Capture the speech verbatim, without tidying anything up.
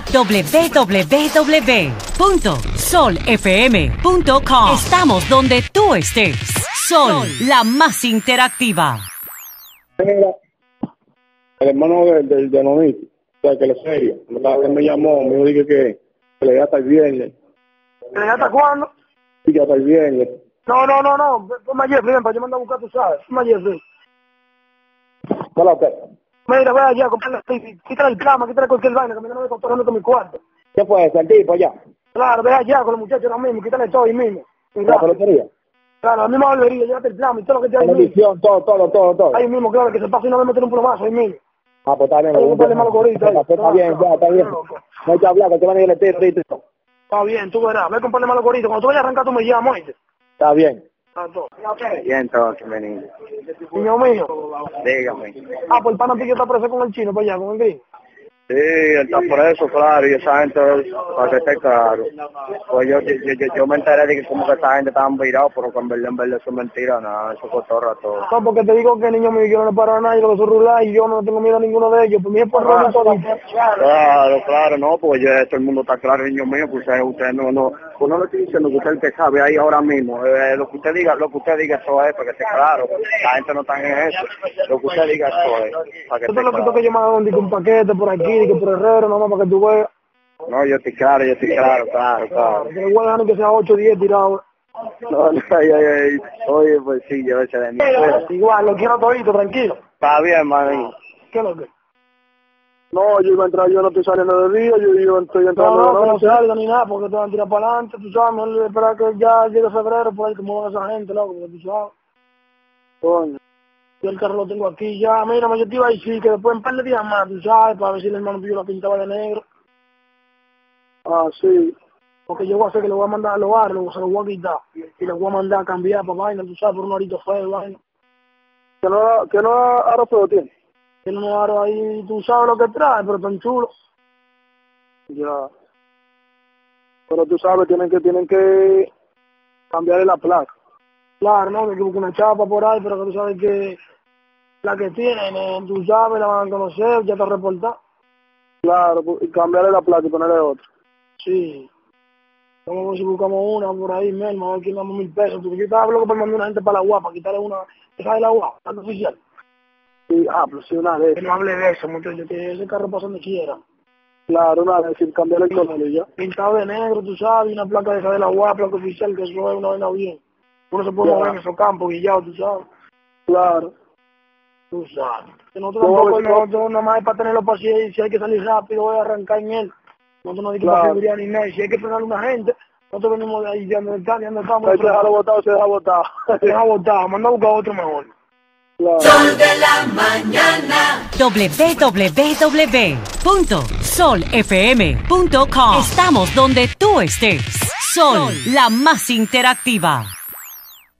doble u doble u doble u punto sol f m punto com. Estamos donde tú estés. Sol, la más interactiva. Mira, el hermano del de, de Nonito, o sea, que le serio, él me llamó, me dijo que, que le da hasta el viernes. ¿Que le da hasta cuándo? Sí, que hasta el viernes. No, no, no, no, ponme a Jeffrey, ven, para yo mandar a buscar, tú sabes, ponme a Jeffrey. Hola, ¿qué? Mira, ve allá, comprarle, quítale el clama, quítale cualquier vaina, que me no me controlando con mi cuarto. ¿Qué fue eso, el tipo allá? Claro, ve allá con los muchachos ahora mismo, quítale todo ahí mismo. ¿La peluquería? Claro, la misma barbería, llévate el clama y todo lo que te hay ahí mismo. Todo, todo, todo, todo. Ahí mismo, claro, que se pase y no me meten un plomazo ahí mismo. Ah, pues está bien. Hay que comprarle malo gorrito ahí. Está bien, ya, está bien. No hay que hablar, que te van a ir el tiro ahorita. Está bien, tú verás, ve a comprarle malo gorrito. Cuando tú vayas a arrancar, tú me llamas, ¿oíste? Está bien. Está todo. Bien, entonces, vení. Niño mío. Dígame. Ah, pues el pana Pique está preso con el chino para allá, con el gris. Sí, él está preso, claro, y esa gente, para que esté claro. Pues yo, yo, yo, yo me enteré de que como que esa gente estaba virado, pero que en verdad, en verdad eso es mentira, nada, eso cotorra todo. No, porque te digo que niño mío, yo no le paro a nadie, lo que son rular y yo no tengo miedo a ninguno de ellos. Pues mi es por robo todo. Claro, claro, no, pues ya todo el mundo está claro, niño mío, pues usted, usted no, no, pues no le estoy diciendo que usted el que sabe ahí ahora mismo, eh, lo que usted diga, lo que usted diga eso es, para que esté claro, la gente no está en eso, lo que usted diga eso es, para que Esto esté es lo que claro. que yo me hago un paquete por aquí, que por Herrero, nomás para que tú veas. No, yo estoy claro, yo estoy claro, claro, claro. Que le voy a dejar que sea ocho o diez tirados. No, no, ay, ay, ay. Oye, pues sí, yo ese de mí. Igual, lo quiero todito, tranquilo. Está bien, man. ¿Qué es lo que? No, yo iba a entrar, yo no estoy saliendo de día, yo, yo estoy entrando No, no, de que no noche. salga ni nada, porque te van a tirar para adelante, tú sabes, mejor esperar que ya llegue febrero, por ahí que muevan esa gente, loco, porque tú sabes. Coño. Yo el carro lo tengo aquí ya, mira, yo te iba a decir que después en un par de días más, tú sabes, para ver si el hermano tuyo la pintaba de negro. Ah, sí. Porque yo voy a hacer que le voy a mandar a los barrios, se lo voy a quitar, y le voy a mandar a cambiar para vaina, tú sabes, por un arito feo, vaina. ¿Que no, que no ahora feo tiene? Tiene unos aros ahí, tú sabes lo que trae, pero tan chulo. Ya. Pero tú sabes, tienen que, tienen que cambiarle la placa. Claro, ¿no? Que hay que buscar una chapa por ahí, pero que tú sabes que la que tienen, eh, tú sabes, la van a conocer, ya está reportada. Claro, y cambiarle la placa y ponerle otra. Sí. Vamos a ver si buscamos una por ahí, mismo, a ver quién damos mil pesos. Porque yo estaba loco por mandar una gente para la guapa, quitarle una, esa de la guapa, tanto oficial. Sí, ah, pero sí, una vez. Que no hable de eso, muchachos, que ese carro pasa donde quiera. Claro, una vez, sin cambiarle el color y ya. Pintado de negro, tú sabes, y una placa de esa de la guapa, placa oficial, que eso es una vaina bien. Uno se puede Ya. mover en esos campos, guillados, tú sabes. Claro. Tú sabes. Que nosotros Yo voy a tampoco, ver- nosotros nada más es para tenerlo paciencia, si hay que salir rápido, voy a arrancar en él. Nosotros no hay que Claro. para seguridad ni nada, si hay que frenar a una gente, nosotros venimos de ahí, de donde está, de donde estamos. Hay que dejarlo botado, se deja botado. Se deja botar, manda a buscar otro mejor. Claro. Sol de la mañana. doble u doble u doble u punto sol f m punto com. Estamos donde tú estés. Sol, la más interactiva.